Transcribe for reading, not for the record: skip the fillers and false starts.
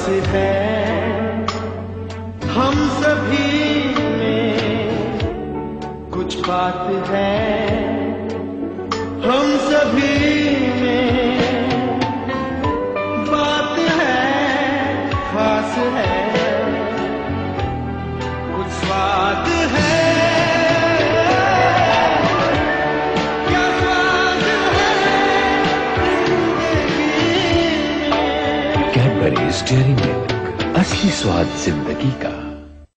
खास है हम सभी में, कुछ बात है हम सभी में, बात है खास है, कुछ स्वाद है। कैडबरीज डेयरी मिल्क, असली स्वाद जिंदगी का।